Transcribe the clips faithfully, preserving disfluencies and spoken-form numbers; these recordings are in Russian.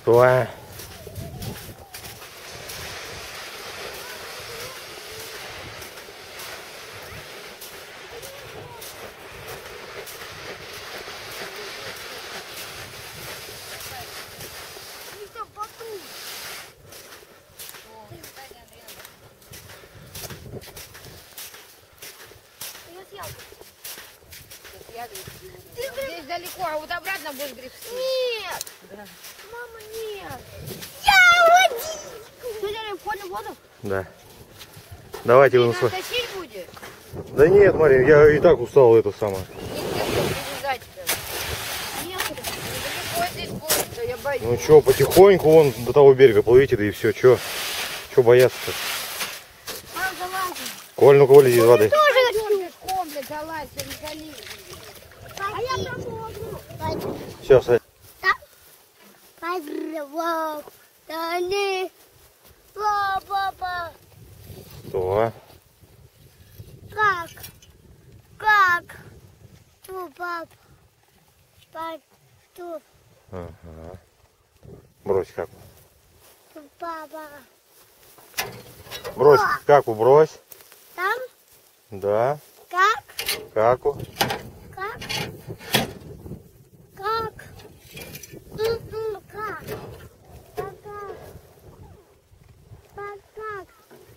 Стой. Здесь далеко, а вот обратно будешь гребсти. Нет! Да. Мама, нет! Я водичку! Ты взяли входную воду? Да. Давайте вы Ты нас тащить будешь? Да нет, Мария, я и так устал это самое. Ну что, потихоньку вон до того берега плывите, да и все. Че че бояться-то? Мам, залазим. Коль, ну-ка вылези из воды. Комплекс, залазь, не А я помогу. Все, садись. Поздравляю. Дали. Папа. Что? Как? Как? Ту, пап. Пап. Ту. Ага. Брось как. Ту, папа. Брось О! каку, брось. Там? Да. Как? Каку. Как? Как? М-м, как? Как? Как? Как?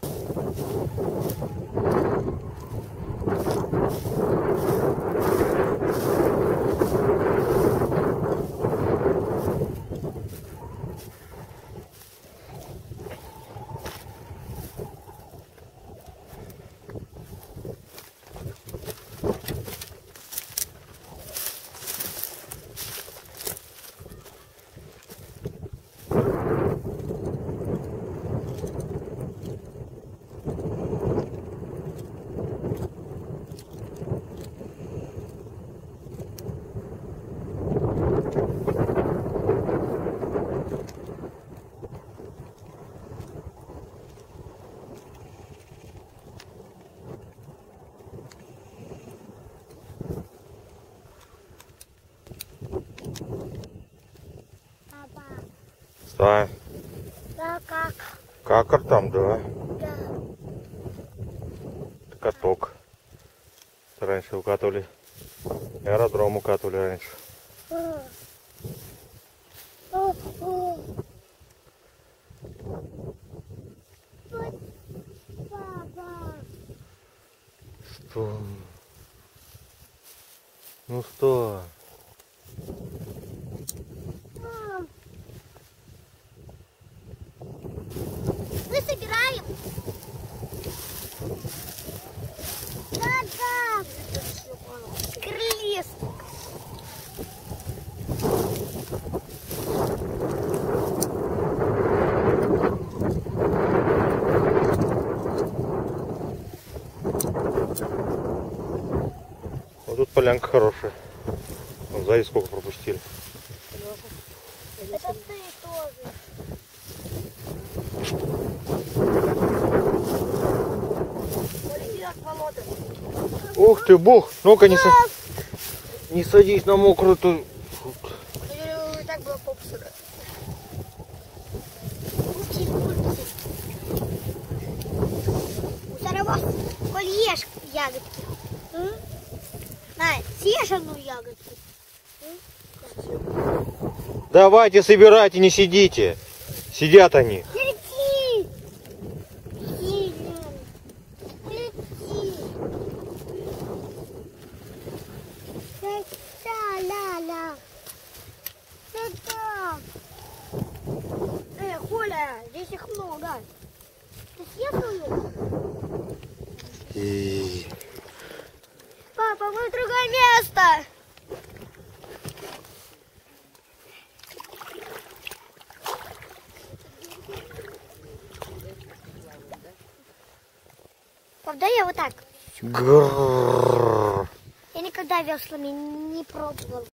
Папа. Стой. Да, как? Какар там, да. Да. Это каток. Это раньше укатывали. Аэродром укатывали раньше. О. О, о. Вот, папа. Что? Ну что? Мам. Мы собираем. Да-да. Крылья. Вот тут полянка хорошая. Вон сзади сколько пропустили. Это ты тоже. Полетели от болота. Ух ты, бух! Ну-ка не, са... не садись на мокрую. То... И так было попсура. Зараз вас кольєш ягодки. М? На, съешь одну ягодку. М? Давайте, собирайте, не сидите. Сидят они. Лети! Лети, Лен. Лети. Ла-ла-ла. Да-да. Э, Коля, здесь их много. Ты съел свою? И... Папа, мы в другое место. Пап, дай я вот так. Грррр. Я никогда веслами не пробовал.